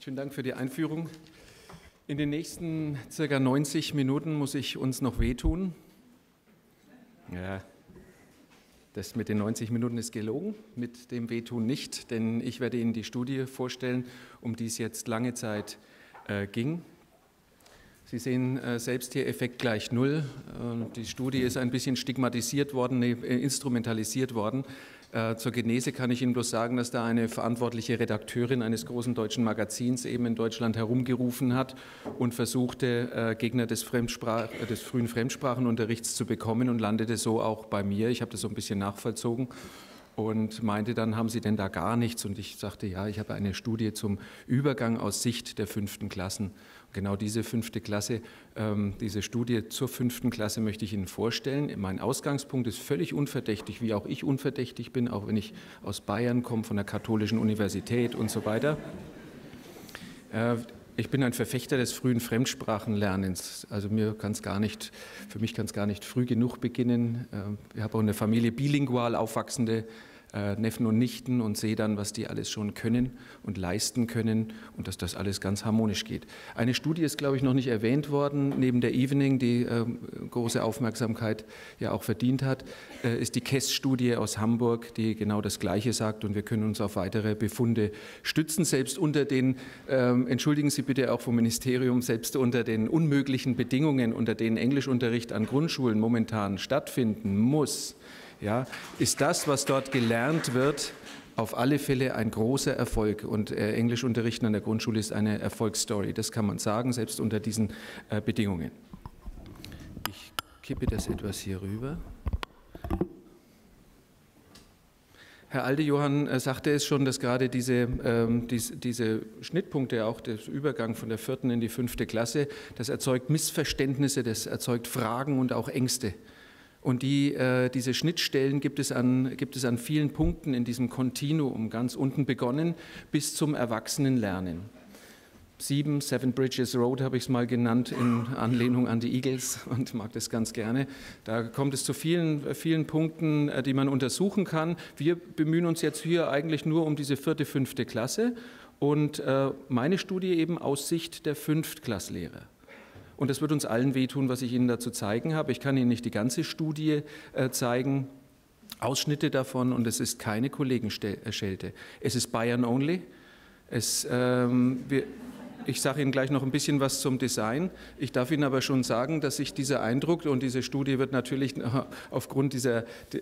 Vielen Dank für die Einführung. In den nächsten ca. 90 Minuten muss ich uns noch wehtun. Ja, das mit den 90 Minuten ist gelogen, mit dem Wehtun nicht, denn ich werde Ihnen die Studie vorstellen, um die es jetzt lange Zeit ging. Sie sehen selbst hier Effekt gleich 0. Die Studie ist ein bisschen stigmatisiert worden, instrumentalisiert worden. Zur Genese kann ich Ihnen bloß sagen, dass da eine verantwortliche Redakteurin eines großen deutschen Magazins eben in Deutschland herumgerufen hat und versuchte, Gegner des frühen Fremdsprachenunterrichts zu bekommen und landete so auch bei mir. Ich habe das so ein bisschen nachvollzogen und meinte dann, haben Sie denn da gar nichts? Und ich sagte, ja, ich habe eine Studie zum Übergang aus Sicht der 5. Klassen. Genau diese 5. Klasse, diese Studie zur 5. Klasse möchte ich Ihnen vorstellen. Mein Ausgangspunkt ist völlig unverdächtig, wie auch ich unverdächtig bin, auch wenn ich aus Bayern komme, von der Katholischen Universität und so weiter. Ich bin ein Verfechter des frühen Fremdsprachenlernens. Also für mich kann es gar nicht früh genug beginnen. Ich habe auch eine Familie bilingual aufwachsende Neffen und Nichten und sehe dann, was die alles schon können und leisten können und dass das alles ganz harmonisch geht. Eine Studie ist, glaube ich, noch nicht erwähnt worden, neben der Evening, die große Aufmerksamkeit ja auch verdient hat, ist die KESS-Studie aus Hamburg, die genau das Gleiche sagt und wir können uns auf weitere Befunde stützen, selbst unter den, entschuldigen Sie bitte auch vom Ministerium, selbst unter den unmöglichen Bedingungen, unter denen Englischunterricht an Grundschulen momentan stattfinden muss. Ja, ist das, was dort gelernt wird, auf alle Fälle ein großer Erfolg. Und Englischunterrichten an der Grundschule ist eine Erfolgsstory. Das kann man sagen, selbst unter diesen Bedingungen. Ich kippe das etwas hier rüber. Herr Aldejohann sagte es schon, dass gerade diese Schnittpunkte, auch der Übergang von der 4. in die 5. Klasse, das erzeugt Missverständnisse, das erzeugt Fragen und auch Ängste. Und diese Schnittstellen gibt es an vielen Punkten in diesem Kontinuum, ganz unten begonnen, bis zum Erwachsenenlernen. 7 Bridges Road habe ich es mal genannt, in Anlehnung an die Eagles und mag das ganz gerne. Da kommt es zu vielen Punkten, die man untersuchen kann. Wir bemühen uns jetzt hier eigentlich nur um diese 4., 5. Klasse und meine Studie eben aus Sicht der 5-Klasslehrer. Und das wird uns allen wehtun, was ich Ihnen dazu zeigen habe. Ich kann Ihnen nicht die ganze Studie zeigen, Ausschnitte davon, und es ist keine Kollegenschelte. Es ist Bayern only. Ich sage Ihnen gleich noch ein bisschen was zum Design. Ich darf Ihnen aber schon sagen, dass sich dieser Eindruck, und diese Studie wird natürlich aufgrund dieser,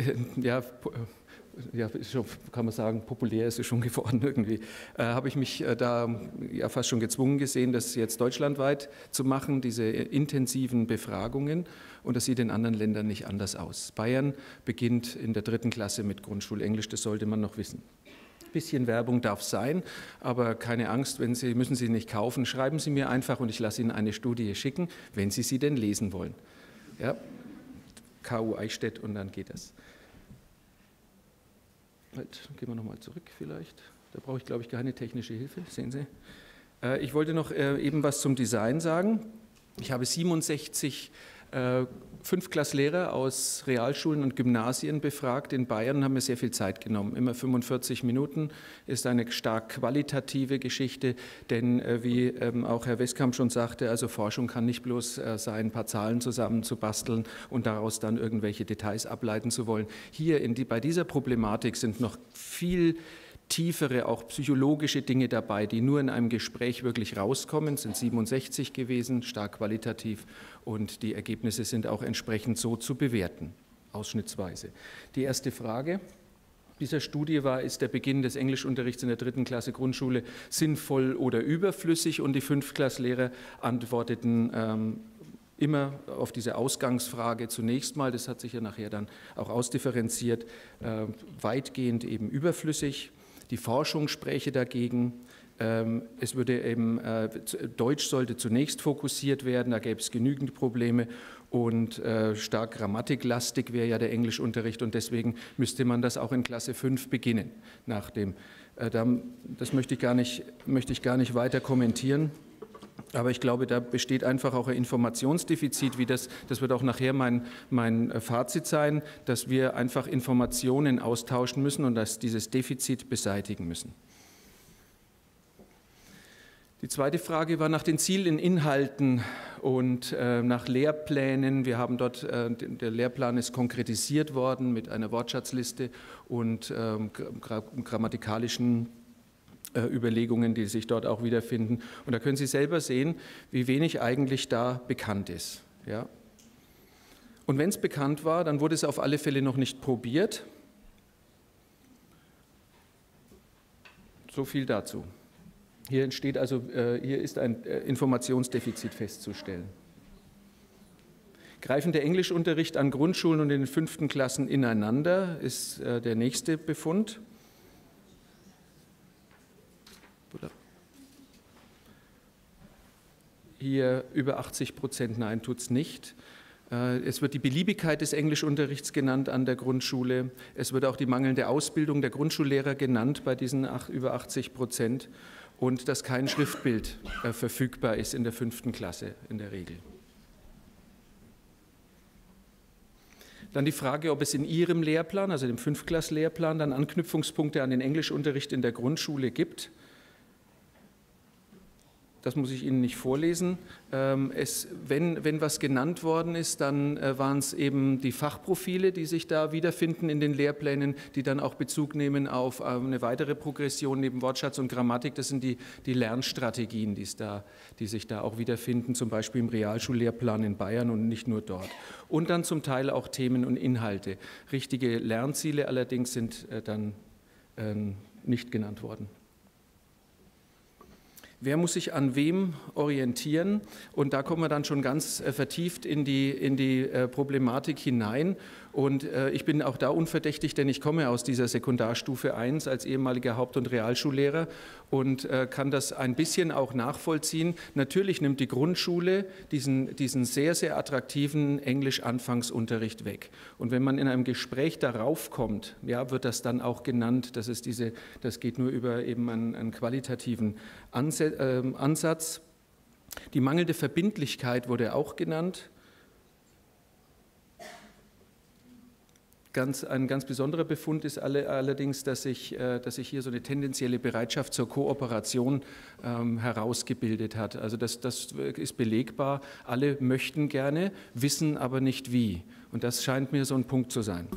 kann man sagen, populär ist es schon geworden irgendwie, habe ich mich da ja fast schon gezwungen gesehen, das jetzt deutschlandweit zu machen, diese intensiven Befragungen, und das sieht in anderen Ländern nicht anders aus. Bayern beginnt in der 3. Klasse mit Grundschulenglisch, das sollte man noch wissen. Ein bisschen Werbung darf sein, aber keine Angst, müssen Sie nicht kaufen, schreiben Sie mir einfach und ich lasse Ihnen eine Studie schicken, wenn Sie sie denn lesen wollen. Ja, KU Eichstätt und dann geht das. Halt, gehen wir nochmal zurück vielleicht. Da brauche ich, glaube ich, keine technische Hilfe, sehen Sie. Ich wollte noch eben was zum Design sagen. Ich habe 67 Fünftklasslehrer aus Realschulen und Gymnasien befragt. In Bayern haben wir sehr viel Zeit genommen. Immer 45 Minuten ist eine stark qualitative Geschichte, denn wie auch Herr Westkamp schon sagte, also Forschung kann nicht bloß sein, ein paar Zahlen zusammenzubasteln und daraus dann irgendwelche Details ableiten zu wollen. Hier bei dieser Problematik sind noch viel tiefere, auch psychologische Dinge dabei, die nur in einem Gespräch wirklich rauskommen, sind 67 gewesen, stark qualitativ, und die Ergebnisse sind auch entsprechend so zu bewerten, ausschnittsweise. Die erste Frage dieser Studie war, ist der Beginn des Englischunterrichts in der 3. Klasse Grundschule sinnvoll oder überflüssig, und die 5-Klasslehrer antworteten immer auf diese Ausgangsfrage zunächst mal, das hat sich ja nachher dann auch ausdifferenziert, weitgehend eben überflüssig. Die Forschung spräche dagegen. Es würde eben, Deutsch sollte zunächst fokussiert werden, da gäbe es genügend Probleme, und stark grammatiklastig wäre ja der Englischunterricht, und deswegen müsste man das auch in Klasse 5 beginnen. Das möchte ich gar nicht weiter kommentieren. Aber ich glaube, da besteht einfach auch ein Informationsdefizit, das wird auch nachher mein Fazit sein, dass wir einfach Informationen austauschen müssen und dass dieses Defizit beseitigen müssen. Die zweite Frage war nach den Zielen, Inhalten und nach Lehrplänen. Wir haben dort, der Lehrplan ist konkretisiert worden mit einer Wortschatzliste und grammatikalischen Überlegungen, die sich dort auch wiederfinden. Und da können Sie selber sehen, wie wenig eigentlich da bekannt ist. Ja? Und wenn es bekannt war, dann wurde es auf alle Fälle noch nicht probiert. So viel dazu. Hier entsteht also, hier ist ein Informationsdefizit festzustellen. Greifen der Englischunterricht an Grundschulen und in den 5. Klassen ineinander, ist der nächste Befund. Hier über 80%, nein, tut es nicht. Es wird die Beliebigkeit des Englischunterrichts genannt an der Grundschule. Es wird auch die mangelnde Ausbildung der Grundschullehrer genannt bei diesen über 80%. Und dass kein Schriftbild verfügbar ist in der 5. Klasse in der Regel. Dann die Frage, ob es in Ihrem Lehrplan, also dem 5-Klass-Lehrplan, dann Anknüpfungspunkte an den Englischunterricht in der Grundschule gibt. Das muss ich Ihnen nicht vorlesen. Wenn was genannt worden ist, dann waren es eben die Fachprofile, die sich da wiederfinden in den Lehrplänen, die dann auch Bezug nehmen auf eine weitere Progression neben Wortschatz und Grammatik. Das sind die Lernstrategien, die sich da auch wiederfinden, zum Beispiel im Realschullehrplan in Bayern und nicht nur dort. Und dann zum Teil auch Themen und Inhalte. Richtige Lernziele allerdings sind dann nicht genannt worden. Wer muss sich an wem orientieren? Und da kommen wir dann schon ganz vertieft in die Problematik hinein. Und ich bin auch da unverdächtig, denn ich komme aus dieser Sekundarstufe 1 als ehemaliger Haupt- und Realschullehrer und kann das ein bisschen auch nachvollziehen. Natürlich nimmt die Grundschule diesen sehr, sehr attraktiven Englisch-Anfangsunterricht weg. Und wenn man in einem Gespräch darauf kommt, ja, wird das dann auch genannt, dass es das geht nur über eben einen qualitativen Ansatz. Die mangelnde Verbindlichkeit wurde auch genannt. Ein ganz besonderer Befund ist allerdings, dass sich hier so eine tendenzielle Bereitschaft zur Kooperation herausgebildet hat. Also das ist belegbar. Alle möchten gerne, wissen aber nicht wie. Und das scheint mir so ein Punkt zu sein.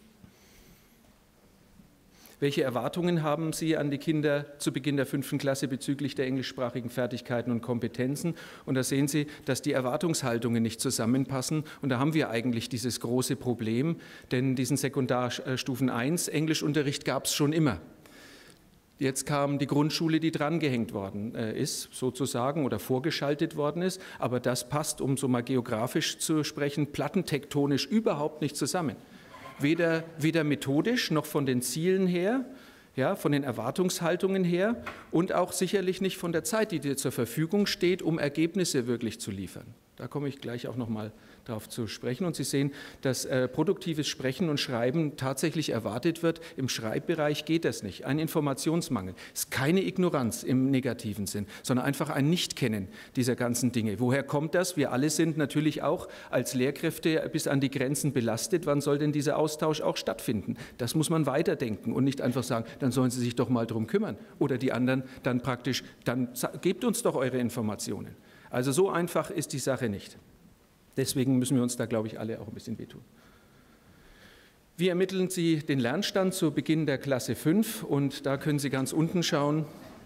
Welche Erwartungen haben Sie an die Kinder zu Beginn der 5. Klasse bezüglich der englischsprachigen Fertigkeiten und Kompetenzen? Und da sehen Sie, dass die Erwartungshaltungen nicht zusammenpassen. Und da haben wir eigentlich dieses große Problem, denn diesen Sekundarstufen 1 Englischunterricht gab es schon immer. Jetzt kam die Grundschule, die drangehängt worden ist, sozusagen, oder vorgeschaltet worden ist. Aber das passt, um so mal geografisch zu sprechen, plattentektonisch überhaupt nicht zusammen. Weder methodisch noch von den Zielen her, ja, von den Erwartungshaltungen her und auch sicherlich nicht von der Zeit, die dir zur Verfügung steht, um Ergebnisse wirklich zu liefern. Da komme ich gleich auch noch mal darauf zu sprechen. Und Sie sehen, dass produktives Sprechen und Schreiben tatsächlich erwartet wird. Im Schreibbereich geht das nicht. Ein Informationsmangel ist keine Ignoranz im negativen Sinn, sondern einfach ein Nichtkennen dieser ganzen Dinge. Woher kommt das? Wir alle sind natürlich auch als Lehrkräfte bis an die Grenzen belastet. Wann soll denn dieser Austausch auch stattfinden? Das muss man weiterdenken und nicht einfach sagen, dann sollen Sie sich doch mal drum kümmern. Oder die anderen dann praktisch, dann gebt uns doch eure Informationen. Also so einfach ist die Sache nicht. Deswegen müssen wir uns da, glaube ich, alle auch ein bisschen wehtun. Wie ermitteln Sie den Lernstand zu Beginn der Klasse 5? Und da können Sie ganz unten schauen.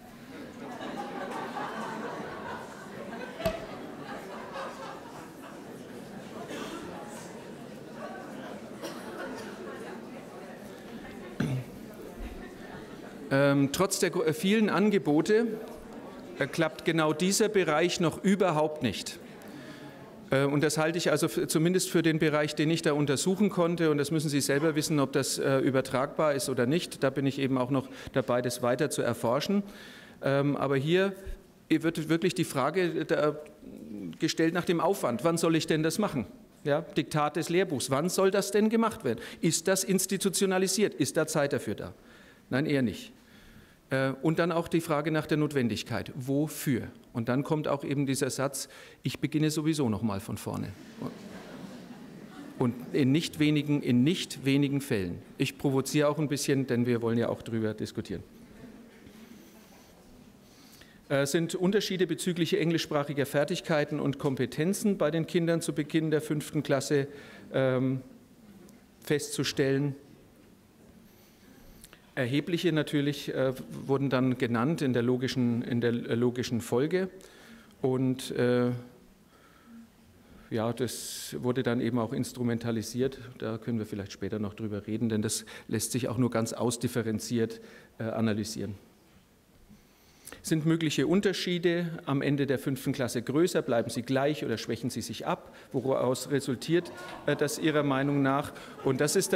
Trotz der vielen Angebote klappt genau dieser Bereich noch überhaupt nicht. Und das halte ich also zumindest für den Bereich, den ich da untersuchen konnte. Und das müssen Sie selber wissen, ob das übertragbar ist oder nicht. Da bin ich eben auch noch dabei, das weiter zu erforschen. Aber hier wird wirklich die Frage gestellt nach dem Aufwand. Wann soll ich denn das machen? Ja, Diktat des Lehrbuchs. Wann soll das denn gemacht werden? Ist das institutionalisiert? Ist da Zeit dafür da? Nein, eher nicht. Und dann auch die Frage nach der Notwendigkeit. Wofür? Und dann kommt auch eben dieser Satz, ich beginne sowieso noch mal von vorne. Und in nicht wenigen Fällen. Ich provoziere auch ein bisschen, denn wir wollen ja auch darüber diskutieren. Sind Unterschiede bezüglich englischsprachiger Fertigkeiten und Kompetenzen bei den Kindern zu Beginn der 5. Klasse festzustellen? Erhebliche natürlich wurden dann genannt in der logischen Folge und ja, das wurde dann eben auch instrumentalisiert. Da können wir vielleicht später noch drüber reden, denn das lässt sich auch nur ganz ausdifferenziert analysieren. Sind mögliche Unterschiede am Ende der 5. Klasse größer? Bleiben sie gleich oder schwächen sie sich ab? Woraus resultiert das Ihrer Meinung nach? Und das ist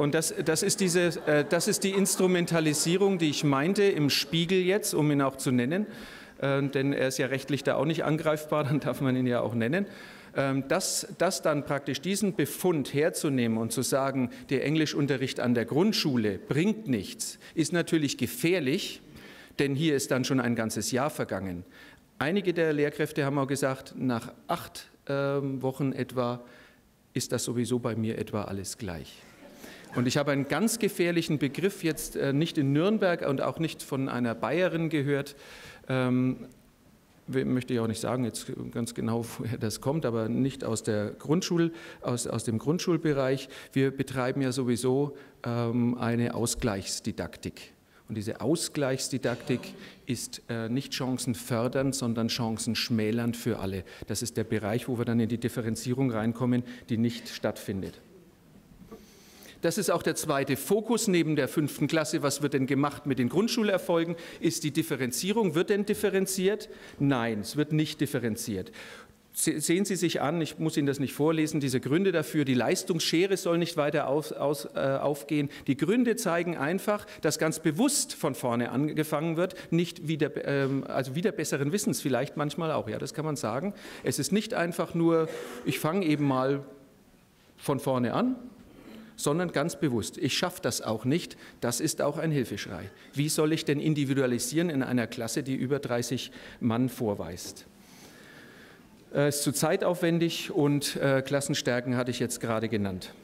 die Instrumentalisierung, die ich meinte im Spiegel jetzt, um ihn auch zu nennen, denn er ist ja rechtlich da auch nicht angreifbar, dann darf man ihn ja auch nennen. Das dann praktisch diesen Befund herzunehmen und zu sagen, der Englischunterricht an der Grundschule bringt nichts, ist natürlich gefährlich, denn hier ist dann schon ein ganzes Jahr vergangen. Einige der Lehrkräfte haben auch gesagt, nach 8 Wochen etwa ist das sowieso bei mir etwa alles gleich. Und ich habe einen ganz gefährlichen Begriff jetzt nicht in Nürnberg und auch nicht von einer Bayerin gehört, möchte ich auch nicht sagen jetzt ganz genau, woher das kommt, aber nicht aus der aus dem Grundschulbereich. Wir betreiben ja sowieso eine Ausgleichsdidaktik. Und diese Ausgleichsdidaktik ist nicht chancenfördernd, sondern chancenschmälernd für alle. Das ist der Bereich, wo wir dann in die Differenzierung reinkommen, die nicht stattfindet. Das ist auch der zweite Fokus neben der 5. Klasse. Was wird denn gemacht mit den Grundschulerfolgen? Ist die Differenzierung. Wird denn differenziert? Nein, es wird nicht differenziert. Sehen Sie sich an, ich muss Ihnen das nicht vorlesen, diese Gründe dafür, die Leistungsschere soll nicht weiter aufgehen. Die Gründe zeigen einfach, dass ganz bewusst von vorne angefangen wird, nicht also wieder besseren Wissens vielleicht manchmal auch, ja, das kann man sagen. Es ist nicht einfach nur, ich fange eben mal von vorne an, sondern ganz bewusst. Ich schaffe das auch nicht, das ist auch ein Hilfeschrei. Wie soll ich denn individualisieren in einer Klasse, die über 30 Mann vorweist? Es ist zu zeitaufwendig und Klassenstärken hatte ich jetzt gerade genannt.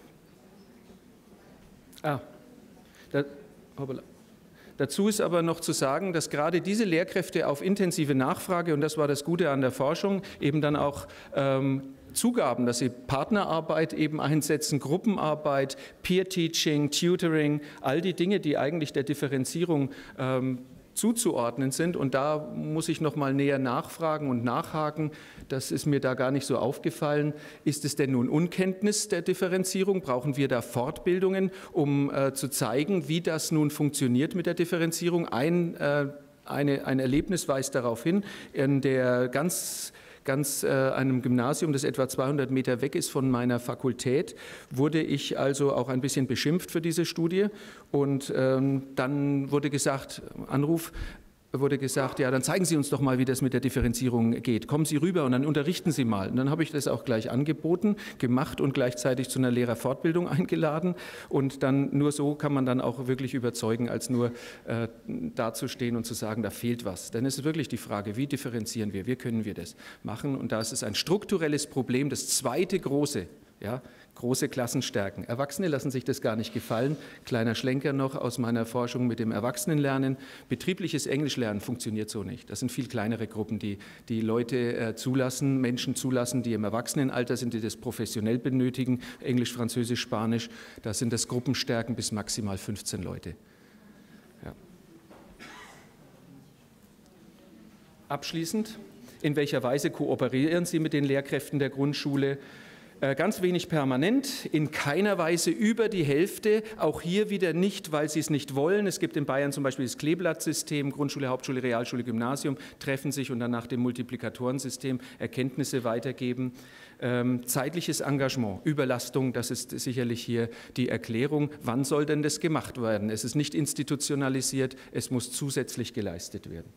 Dazu ist aber noch zu sagen, dass gerade diese Lehrkräfte auf intensive Nachfrage, und das war das Gute an der Forschung, eben dann auch zugaben, dass sie Partnerarbeit eben einsetzen, Gruppenarbeit, Peer-Teaching, Tutoring, all die Dinge, die eigentlich der Differenzierung zuzuordnen sind. Und da muss ich noch mal näher nachfragen und nachhaken. Das ist mir da gar nicht so aufgefallen. Ist es denn nun Unkenntnis der Differenzierung? Brauchen wir da Fortbildungen, um zu zeigen, wie das nun funktioniert mit der Differenzierung? Ein Erlebnis weist darauf hin, in der einem Gymnasium, das etwa 200 Meter weg ist von meiner Fakultät, wurde ich also auch ein bisschen beschimpft für diese Studie. Und dann wurde gesagt, ja, dann zeigen Sie uns doch mal, wie das mit der Differenzierung geht. Kommen Sie rüber und dann unterrichten Sie mal. Und dann habe ich das auch gleich angeboten, gemacht und gleichzeitig zu einer Lehrerfortbildung eingeladen. Und dann nur so kann man dann auch wirklich überzeugen, als nur dazustehen und zu sagen, da fehlt was. Denn es ist wirklich die Frage, wie differenzieren wir, wie können wir das machen? Und da ist es ein strukturelles Problem, das zweite große, ja, große Klassenstärken. Erwachsene lassen sich das gar nicht gefallen. Kleiner Schlenker noch aus meiner Forschung mit dem Erwachsenenlernen. Betriebliches Englischlernen funktioniert so nicht. Das sind viel kleinere Gruppen, die Leute zulassen, Menschen zulassen, die im Erwachsenenalter sind, die das professionell benötigen. Englisch, Französisch, Spanisch. Da sind das Gruppenstärken bis maximal 15 Leute. Ja. Abschließend, in welcher Weise kooperieren Sie mit den Lehrkräften der Grundschule? Ganz wenig permanent, in keiner Weise über die Hälfte, auch hier wieder nicht, weil sie es nicht wollen. Es gibt in Bayern zum Beispiel das Kleeblattsystem, Grundschule, Hauptschule, Realschule, Gymnasium, treffen sich und dann nach dem Multiplikatorensystem Erkenntnisse weitergeben. Zeitliches Engagement, Überlastung, das ist sicherlich hier die Erklärung. Wann soll denn das gemacht werden? Es ist nicht institutionalisiert, es muss zusätzlich geleistet werden.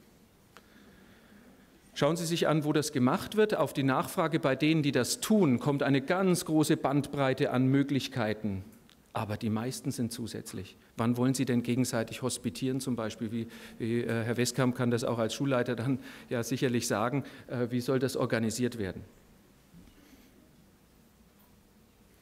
Schauen Sie sich an, wo das gemacht wird. Auf die Nachfrage bei denen, die das tun, kommt eine ganz große Bandbreite an Möglichkeiten. Aber die meisten sind zusätzlich. Wann wollen Sie denn gegenseitig hospitieren zum Beispiel? Wie Herr Westkamp kann das auch als Schulleiter dann ja sicherlich sagen. Wie soll das organisiert werden?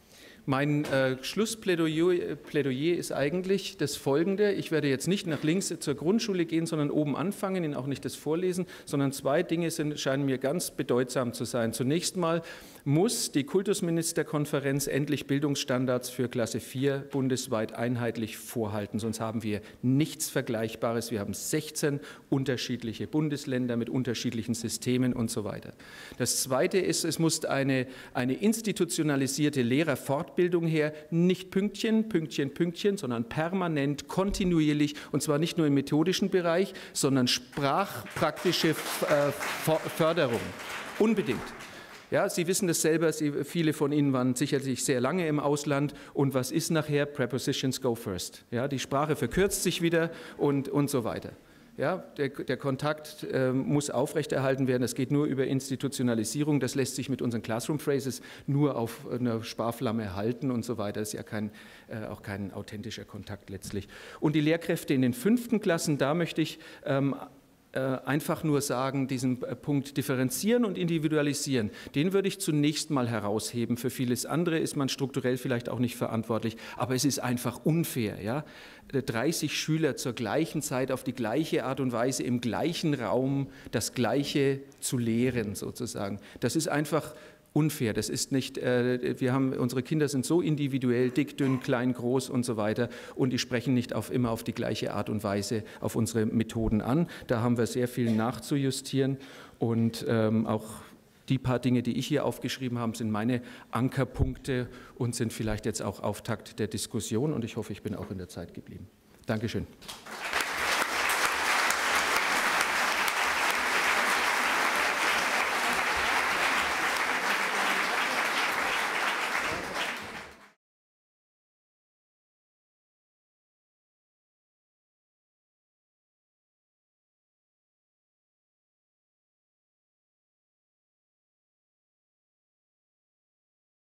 Mein Schlussplädoyer ist eigentlich das folgende. Ich werde jetzt nicht nach links zur Grundschule gehen, sondern oben anfangen, Ihnen auch nicht das vorlesen, sondern zwei Dinge scheinen mir ganz bedeutsam zu sein. Zunächst mal muss die Kultusministerkonferenz endlich Bildungsstandards für Klasse 4 bundesweit einheitlich vorhalten, sonst haben wir nichts Vergleichbares. Wir haben 16 unterschiedliche Bundesländer mit unterschiedlichen Systemen und so weiter. Das Zweite ist, es muss eine institutionalisierte Lehrerfortbildung her, nicht Pünktchen, Pünktchen, Pünktchen, sondern permanent, kontinuierlich, und zwar nicht nur im methodischen Bereich, sondern sprachpraktische Förderung. Unbedingt. Ja, Sie wissen das selber, viele von Ihnen waren sicherlich sehr lange im Ausland, und was ist nachher? Prepositions go first. Ja, die Sprache verkürzt sich wieder und so weiter. Ja, der Kontakt muss aufrechterhalten werden. Das geht nur über Institutionalisierung. Das lässt sich mit unseren Classroom Phrases nur auf einer Sparflamme halten und so weiter. Das ist ja auch kein authentischer Kontakt letztlich. Und die Lehrkräfte in den 5. Klassen, da möchte ich einfach nur sagen, diesen Punkt differenzieren und individualisieren, den würde ich zunächst mal herausheben. Für vieles andere ist man strukturell vielleicht auch nicht verantwortlich, aber es ist einfach unfair. Ja? 30 Schüler zur gleichen Zeit auf die gleiche Art und Weise im gleichen Raum das Gleiche zu lehren, sozusagen. Das ist einfach unfair. Das ist nicht, unsere Kinder sind so individuell, dick, dünn, klein, groß und so weiter, und die sprechen nicht immer auf die gleiche Art und Weise auf unsere Methoden an. Da haben wir sehr viel nachzujustieren, und auch die paar Dinge, die ich hier aufgeschrieben habe, sind meine Ankerpunkte und sind vielleicht jetzt auch Auftakt der Diskussion, und ich hoffe, ich bin auch in der Zeit geblieben. Dankeschön.